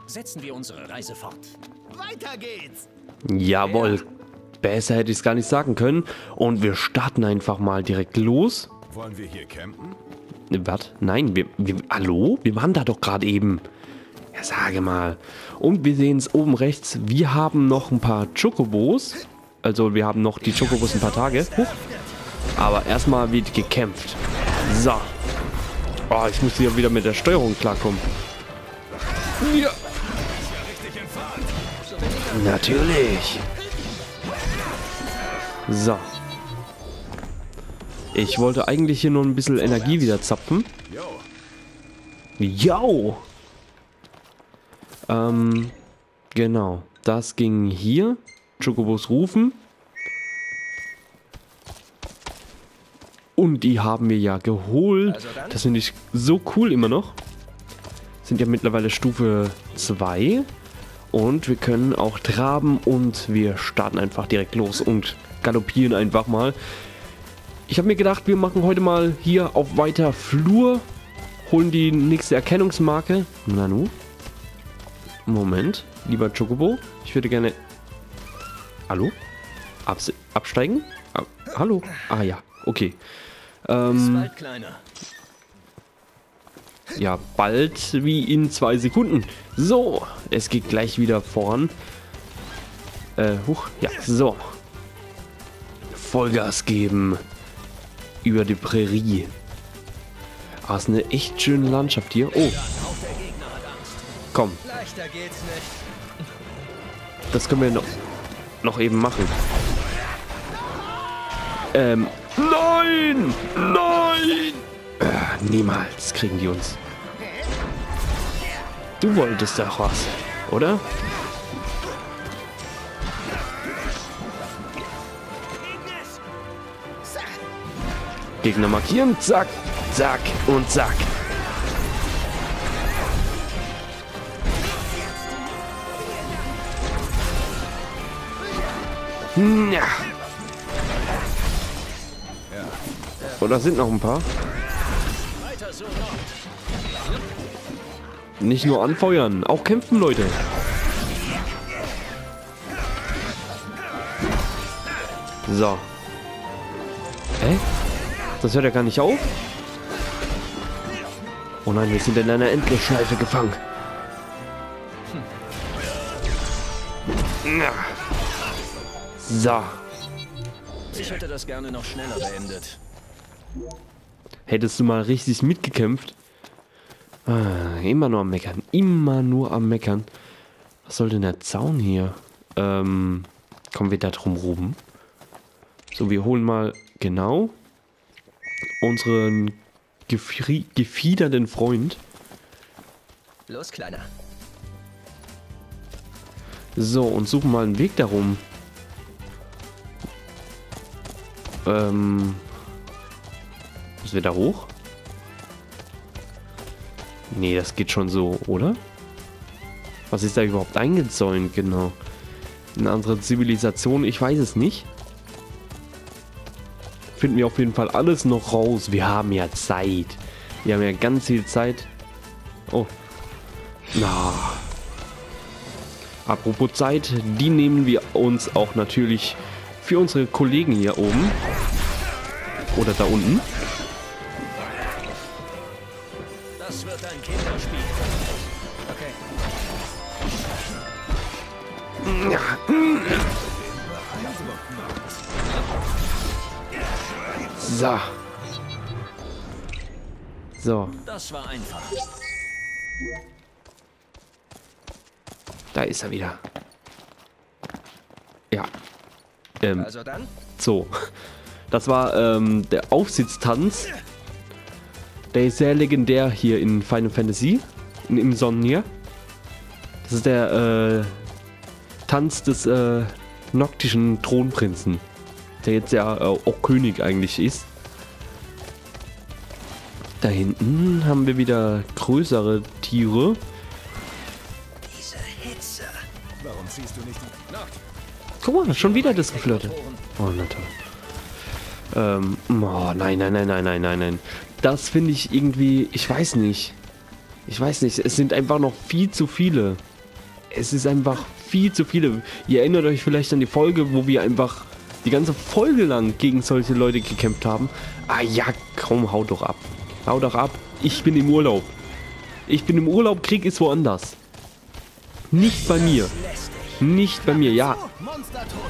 Setzen wir unsere Reise fort. Weiter geht's! Jawohl. Besser hätte ich es gar nicht sagen können. Und wir starten einfach mal direkt los. Wollen wir hier campen? Was? Nein, hallo? Wir waren da doch gerade eben. Ja, sage mal. Und wir sehen es oben rechts. Wir haben noch ein paar Chocobos. Also wir haben noch die Chocobos ein paar Tage. Huch. Aber erstmal wird gekämpft. So. Oh, ich muss hier wieder mit der Steuerung klarkommen. Ja. Natürlich. So. Ich wollte eigentlich hier nur ein bisschen Energie wieder zapfen. Jo. Genau. Das ging hier. Chocobos rufen. Und die haben wir ja geholt. Das finde ich so cool immer noch. Sind ja mittlerweile Stufe 2. Und wir können auch traben und wir starten einfach direkt los und galoppieren einfach mal. Ich habe mir gedacht, wir machen heute mal hier auf weiter Flur. Holen die nächste Erkennungsmarke. Nanu. Moment, lieber Chocobo. Ich würde gerne... Hallo? Absteigen? Hallo? Ah ja, okay. Bis bald, Kleiner. Ja, bald wie in 2 Sekunden. So, es geht gleich wieder voran. Ja, so. Vollgas geben. Über die Prärie. Ah, ist eine echt schöne Landschaft hier. Oh. Komm. Leichter geht's nicht. Das können wir noch eben machen. Nein! Nein! Niemals kriegen die uns. Du wolltest doch was, oder? Gegner markieren, zack, zack und zack. Ja. Oder sind noch ein paar? Nicht nur anfeuern, auch kämpfen, Leute. So. Hä? Das hört ja gar nicht auf. Oh nein, wir sind in einer Endlosschleife gefangen. So. Ich hätte das gerne noch schneller beendet. Hättest du mal richtig mitgekämpft? Ah, immer nur am Meckern. Immer nur am Meckern. Was soll denn der Zaun hier? Kommen wir da drum rum? So, wir holen mal genau unseren gefiederten Freund. Los, Kleiner. So, und suchen mal einen Weg darum. Müssen wir da hoch? Nee, das geht schon so, oder? Was ist da überhaupt eingezäunt, genau? Eine andere Zivilisation, ich weiß es nicht. Finden wir auf jeden Fall alles noch raus. Wir haben ja Zeit. Wir haben ja ganz viel Zeit. Oh. Na. Apropos Zeit, die nehmen wir uns auch natürlich für unsere Kollegen hier oben. Oder da unten. Das wird ein Kinderspiel. Okay. So. So. Das war einfach. Da ist er wieder. Ja. Also dann? So. Das war der Aufsitztanz. Der ist sehr legendär hier in Final Fantasy. Im Sonja. Das ist der Tanz des noktischen Thronprinzen. Der jetzt ja auch König eigentlich ist. Da hinten haben wir wieder größere Tiere. Diese Hitze. Warum ziehst du nicht die... Guck mal, schon wieder das Geflirte. Oh, na toll. Oh, nein. Das finde ich irgendwie, ich weiß nicht. Es sind einfach noch viel zu viele. Es ist einfach viel zu viele. Ihr erinnert euch vielleicht an die Folge, wo wir einfach die ganze Folge lang gegen solche Leute gekämpft haben. Ah ja, komm, hau doch ab. Hau doch ab. Ich bin im Urlaub. Ich bin im Urlaub, Krieg ist woanders. Nicht bei mir. Nicht bei mir, ja. Monster tot.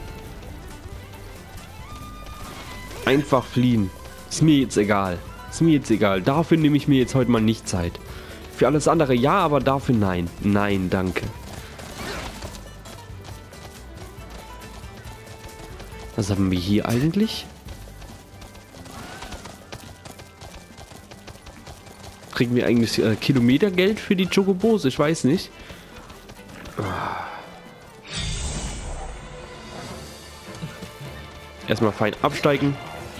Einfach fliehen. Ist mir jetzt egal. Ist mir jetzt egal. Dafür nehme ich mir jetzt heute mal nicht Zeit. Für alles andere ja, aber dafür nein. Nein, danke. Was haben wir hier eigentlich? Kriegen wir eigentlich Kilometergeld für die Chocobos? Ich weiß nicht. Erstmal fein absteigen.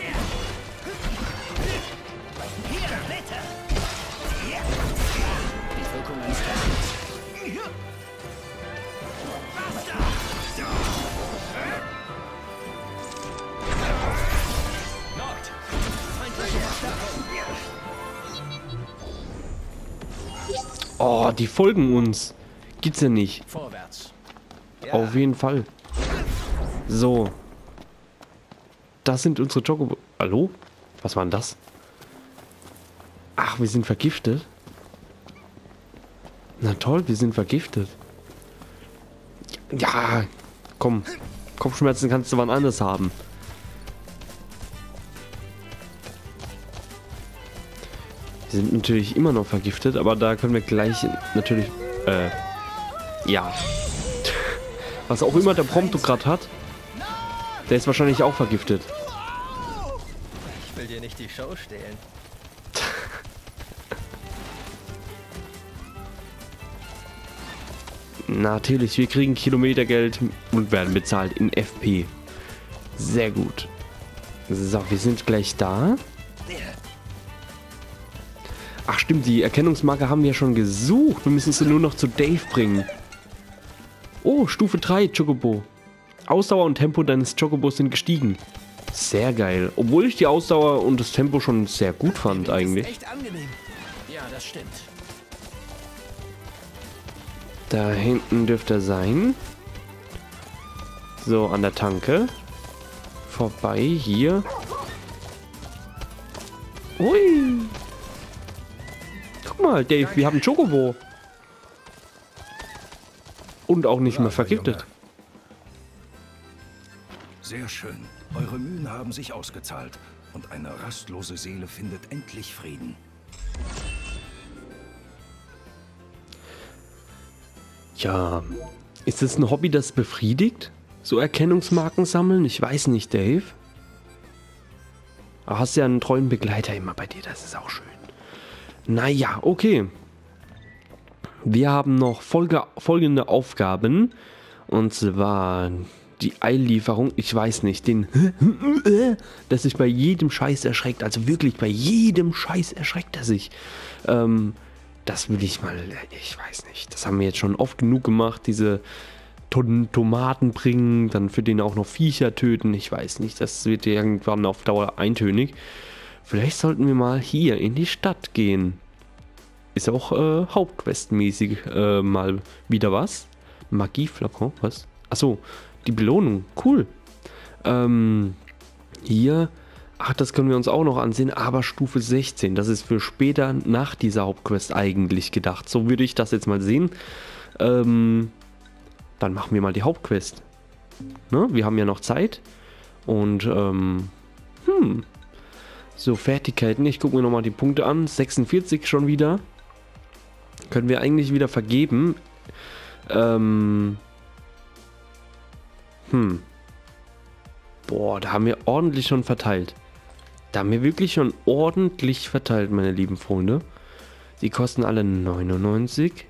Oh, die folgen uns. Gibt's ja nicht. Vorwärts. Auf jeden Fall. So. Das sind unsere Chocobo. Hallo? Was war denn das? Ach, wir sind vergiftet. Na toll, wir sind vergiftet. Ja, komm. Kopfschmerzen kannst du wann anders haben. Wir sind natürlich immer noch vergiftet, aber da können wir gleich natürlich... ja. Was auch immer der Prompto gerade hat, der ist wahrscheinlich auch vergiftet. Ich will dir nicht die Show stehlen. Natürlich, wir kriegen Kilometergeld und werden bezahlt in FP. Sehr gut. So, wir sind gleich da. Ach stimmt, die Erkennungsmarke haben wir schon gesucht. Wir müssen sie nur noch zu Dave bringen. Oh, Stufe 3, Chocobo. Ausdauer und Tempo deines Chocobos sind gestiegen. Sehr geil. Obwohl ich die Ausdauer und das Tempo schon sehr gut fand eigentlich. Echt angenehm. Ja, das stimmt. Da hinten dürfte er sein. So, an der Tanke. Vorbei, hier. Ui. Guck mal, Dave, wir haben Chocobo. Und auch nicht mehr vergiftet. Sehr schön. Eure Mühen haben sich ausgezahlt. Und eine rastlose Seele findet endlich Frieden. Ja, ist das ein Hobby, das befriedigt? So Erkennungsmarken sammeln? Ich weiß nicht, Dave. Aber hast ja einen treuen Begleiter immer bei dir, das ist auch schön. Naja, okay. Wir haben noch folgende Aufgaben. Und zwar die Eillieferung. Ich weiß nicht, den... dass sich bei jedem Scheiß erschreckt. Also wirklich, bei jedem Scheiß erschreckt er sich. Das will ich mal... Ich weiß nicht. Das haben wir jetzt schon oft genug gemacht. Diese Tomaten bringen. Dann für den auch noch Viecher töten. Ich weiß nicht. Das wird irgendwann auf Dauer eintönig. Vielleicht sollten wir mal hier in die Stadt gehen. Ist auch hauptquestmäßig mal wieder was. Magieflakon, was? Achso, die Belohnung, cool. Hier, ach, das können wir uns auch noch ansehen, aber Stufe 16, das ist für später nach dieser Hauptquest eigentlich gedacht. So würde ich das jetzt mal sehen. Dann machen wir mal die Hauptquest. Ne? Wir haben ja noch Zeit. Und, so, Fertigkeiten. Ich gucke mir nochmal die Punkte an. 46 schon wieder. Können wir eigentlich wieder vergeben. Boah, da haben wir ordentlich schon verteilt. Da haben wir wirklich schon ordentlich verteilt, meine lieben Freunde. Die kosten alle 99.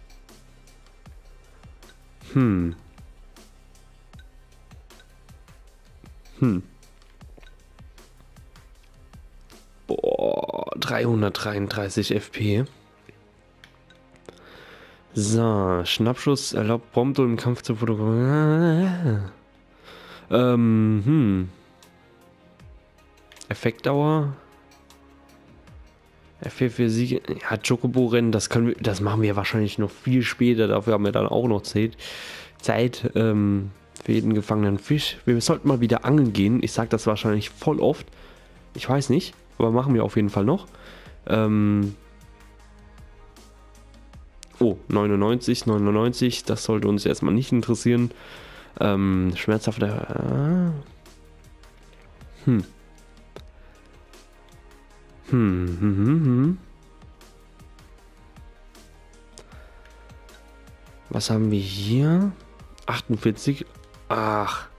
Boah, 333 FP. So, Schnappschuss erlaubt Prompto im Kampf zu fotografieren. Effektdauer. Für Siege. Ja, Chocobo-Rennen, das machen wir wahrscheinlich noch viel später. Dafür haben wir dann auch noch Zeit. Für jeden gefangenen Fisch. Wir sollten mal wieder angeln gehen. Ich sage das wahrscheinlich voll oft. Ich weiß nicht, aber machen wir auf jeden Fall noch. Oh, 99. Das sollte uns erstmal nicht interessieren. Schmerzhafter. Was haben wir hier? 48. Ach.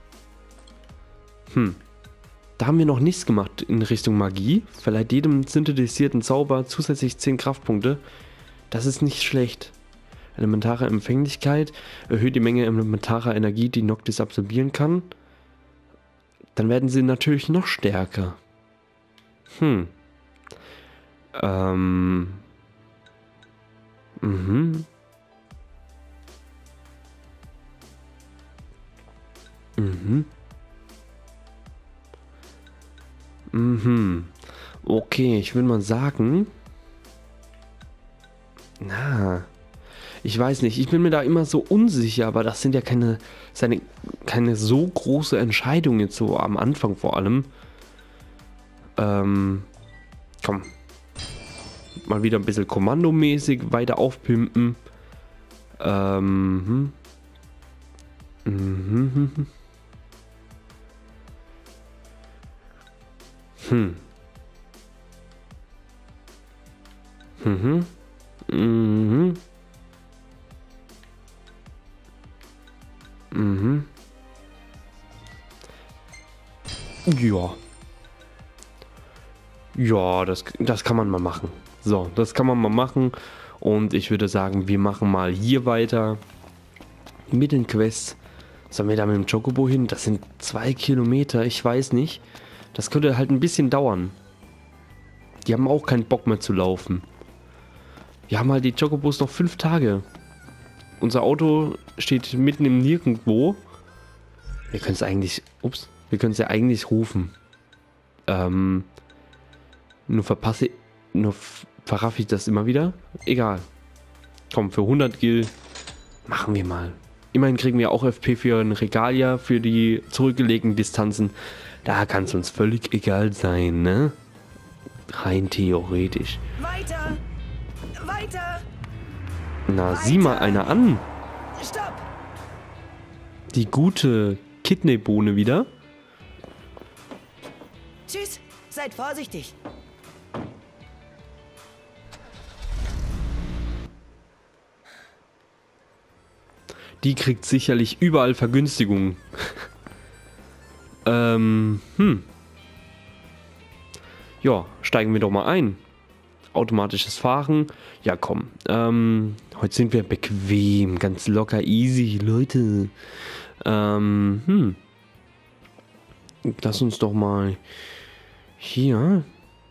Da haben wir noch nichts gemacht in Richtung Magie. Verleiht jedem synthetisierten Zauber zusätzlich 10 Kraftpunkte. Das ist nicht schlecht. Elementare Empfänglichkeit. Erhöht die Menge elementarer Energie, die Noctis absorbieren kann. Dann werden sie natürlich noch stärker. Okay, ich würde mal sagen. Ich weiß nicht, ich bin mir da immer so unsicher, aber das sind ja keine so große Entscheidungen jetzt so am Anfang vor allem. Komm. Mal wieder ein bisschen kommandomäßig weiter aufpimpen. Ja. Ja, das kann man mal machen. So, das kann man mal machen. Und ich würde sagen, wir machen mal hier weiter mit den Quests. Sollen wir da mit dem Chocobo hin? Das sind 2 Kilometer, ich weiß nicht. Das könnte halt ein bisschen dauern. Die haben auch keinen Bock mehr zu laufen. Wir haben halt die Chocobos noch 5 Tage. Unser Auto steht mitten im Nirgendwo. Wir können es eigentlich... wir können es ja eigentlich rufen. Nur verraffe ich das immer wieder. Egal. Komm, für 100 Gil machen wir mal. Immerhin kriegen wir auch FP für ein Regalia, für die zurückgelegten Distanzen. Da kann es uns völlig egal sein, ne? Rein theoretisch. Weiter! Weiter! Na, sieh mal einer an. Stopp! Die gute Kidneybohne wieder. Tschüss! Seid vorsichtig! Die kriegt sicherlich überall Vergünstigungen. Ja, steigen wir doch mal ein. Automatisches Fahren. Ja, komm. Heute sind wir bequem, ganz locker, easy, Leute. Lass uns doch mal hier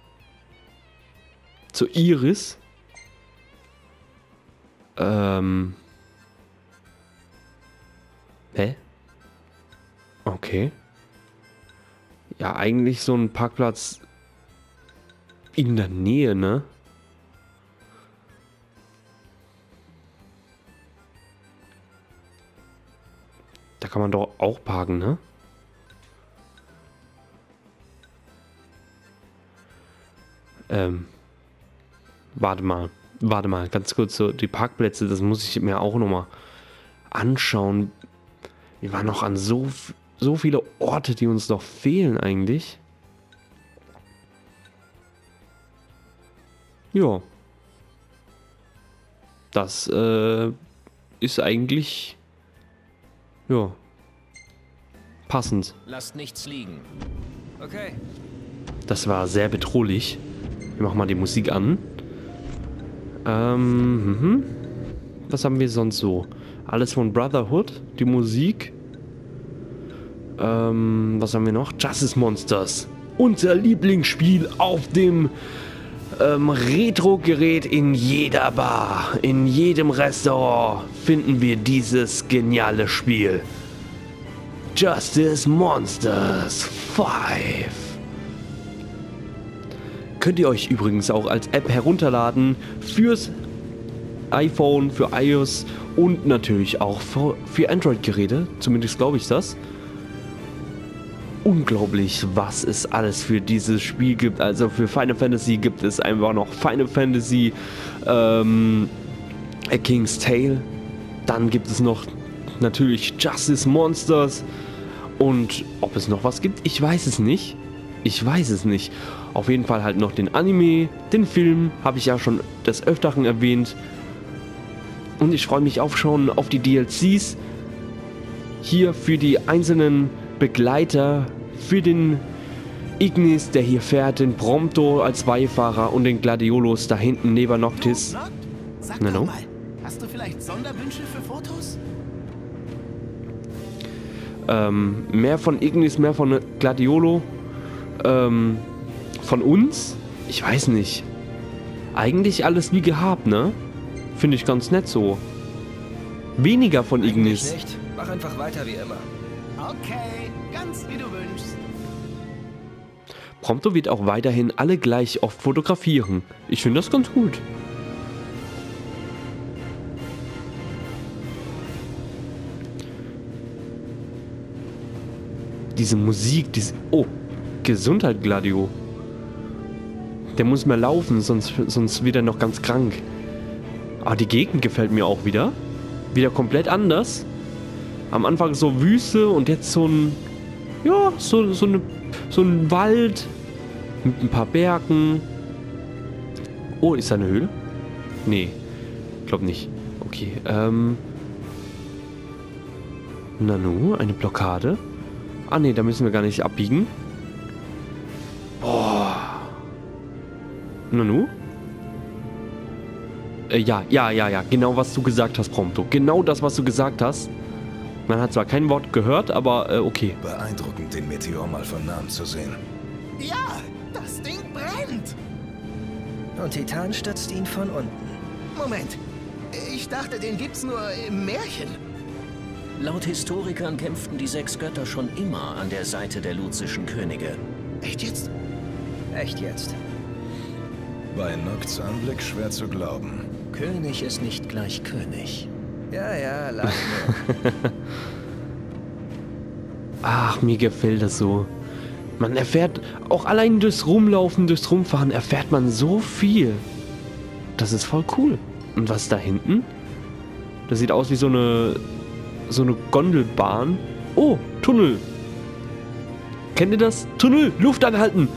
zur Iris. Hä? Okay. Ja, eigentlich so ein Parkplatz in der Nähe, ne? Da kann man doch auch parken, ne? Warte mal, ganz kurz so, die Parkplätze, das muss ich mir auch nochmal anschauen. Wir waren noch an so viele Orte, die uns noch fehlen eigentlich. Ja. Das ist eigentlich ja passend. Lasst nichts liegen. Okay. Das war sehr bedrohlich. Wir machen mal die Musik an. Was haben wir sonst so? Alles von Brotherhood, die Musik. Was haben wir noch? Justice Monsters. Unser Lieblingsspiel auf dem Retro-Gerät in jeder Bar, in jedem Restaurant finden wir dieses geniale Spiel. Justice Monsters 5. könnt ihr euch übrigens auch als App herunterladen fürs iPhone, für iOS und natürlich auch für Android-Geräte. Zumindest glaube ich das. Unglaublich, was es alles für dieses Spiel gibt. Also für Final Fantasy gibt es einfach noch Final Fantasy A King's Tale. Dann gibt es noch natürlich Justice Monsters. Und ob es noch was gibt, ich weiß es nicht. Ich weiß es nicht. Auf jeden Fall halt noch den Anime, den Film, habe ich ja schon des Öfteren erwähnt. Und ich freue mich auch schon auf die DLCs. Hier für die einzelnen Begleiter, für den Ignis, der hier fährt, den Prompto als Beifahrer und den Gladiolus da hinten neben Noctis. Sag Na, doch no? mal, hast du vielleicht Sonderwünsche für Fotos? Mehr von Ignis, mehr von Gladiolo. Von uns? Ich weiß nicht. Eigentlich alles wie gehabt, ne? Finde ich ganz nett so. Weniger von Ignis. Nicht. Mach einfach weiter wie immer. Okay, ganz wie du wünschst. Prompto wird auch weiterhin alle gleich oft fotografieren. Ich finde das ganz gut. Diese Musik, diese... Oh, Gesundheit, Gladio. Der muss mehr laufen, sonst wird er noch ganz krank. Aber die Gegend gefällt mir auch wieder. Wieder komplett anders. Am Anfang so Wüste und jetzt so ein... Ja, so ein Wald mit ein paar Bergen. Oh, ist da eine Höhle? Nee, glaub nicht. Okay, Nanu, eine Blockade. Ah ne, da müssen wir gar nicht abbiegen. Boah. Nanu? Ja. Genau, was du gesagt hast, Prompto. Genau das, was du gesagt hast. Man hat zwar kein Wort gehört, aber okay. Beeindruckend, den Meteor mal von nahem zu sehen. Ja, das Ding brennt. Und Titan stürzt ihn von unten. Moment, ich dachte, den gibt's nur im Märchen. Laut Historikern kämpften die 6 Götter schon immer an der Seite der luzischen Könige. Echt jetzt? Echt jetzt. Bei Nocts Anblick schwer zu glauben. König ist nicht gleich König. Ja, lass mir. Ach, mir gefällt das so. Man erfährt, auch allein durchs Rumlaufen, durchs Rumfahren, erfährt man so viel. Das ist voll cool. Und was da hinten? Das sieht aus wie so eine Gondelbahn. Oh, Tunnel. Kennt ihr das? Tunnel, Luft anhalten.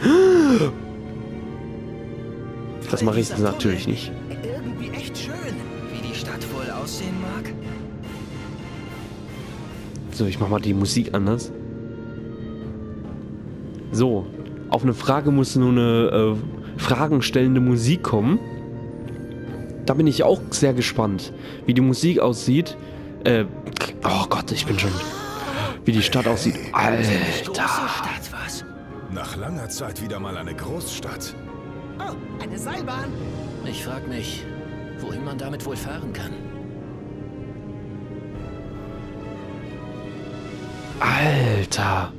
Das mache ich natürlich nicht. Irgendwie echt schön. Wie die Stadt wohl aussehen mag? So, ich mach mal die Musik anders. So, auf eine Frage muss nur eine fragenstellende Musik kommen. Da bin ich auch sehr gespannt, wie die Musik aussieht. Oh Gott, ich bin schon... Wie die Stadt aussieht. Alter. Stadt, was? Nach langer Zeit wieder mal eine Großstadt. Oh, eine Seilbahn. Ich frag mich, wohin man damit wohl fahren kann. Alter.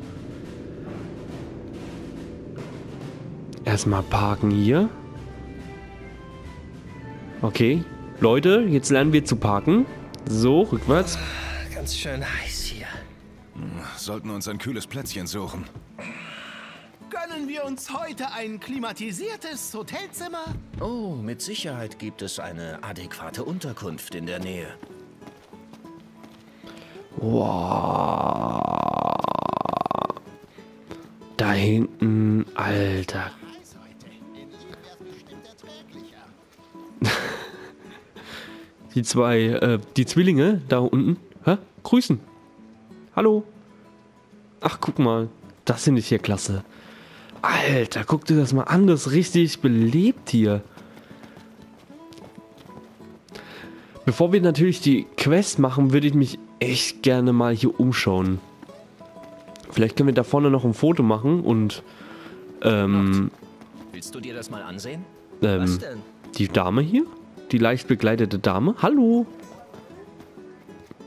Erstmal parken hier. Okay. Leute, jetzt lernen wir zu parken. So, rückwärts. Ganz schön heiß hier. Sollten uns ein kühles Plätzchen suchen. Gönnen wir uns heute ein klimatisiertes Hotelzimmer? Oh, mit Sicherheit gibt es eine adäquate Unterkunft in der Nähe. Wow. Da hinten, Alter. Die zwei, die Zwillinge da unten. Hä? Grüßen. Hallo. Ach, guck mal. Das finde ich hier klasse. Alter, guck dir das mal an. Das ist richtig belebt hier. Bevor wir natürlich die Quest machen, würde ich mich echt gerne mal hier umschauen. Vielleicht können wir da vorne noch ein Foto machen und Willst du dir das mal ansehen? Was denn? die Dame hier? Die leicht bekleidete Dame? Hallo?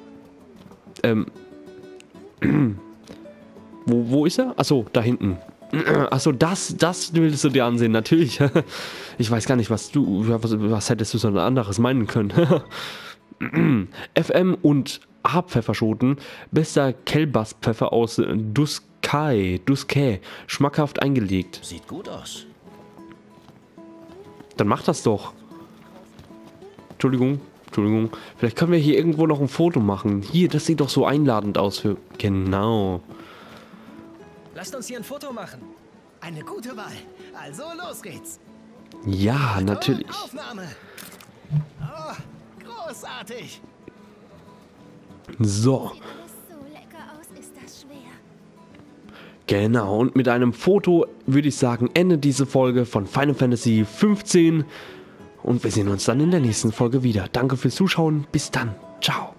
Wo ist er? Achso, da hinten. Achso, das willst du dir ansehen, natürlich. Ich weiß gar nicht, was hättest du so anderes meinen können. FM und Haarpfefferschoten, bester Kälbastpfeffer aus Duskay, schmackhaft eingelegt. Sieht gut aus. Dann mach das doch. Entschuldigung. Vielleicht können wir hier irgendwo noch ein Foto machen. Hier, das sieht doch so einladend aus für... Genau. Lasst uns hier ein Foto machen. Eine gute Wahl. Also los geht's. Ja, natürlich. Aufnahme. Oh, großartig. So. Sieht alles so lecker aus, ist das schwer. Genau, und mit einem Foto würde ich sagen, endet diese Folge von Final Fantasy 15. Und wir sehen uns dann in der nächsten Folge wieder. Danke fürs Zuschauen. Bis dann. Ciao.